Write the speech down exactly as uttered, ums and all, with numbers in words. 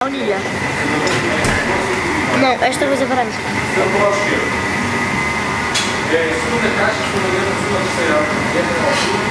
Baunilha. Não, esta coisa branca. É a segunda caixa, segunda letra, segunda terceira.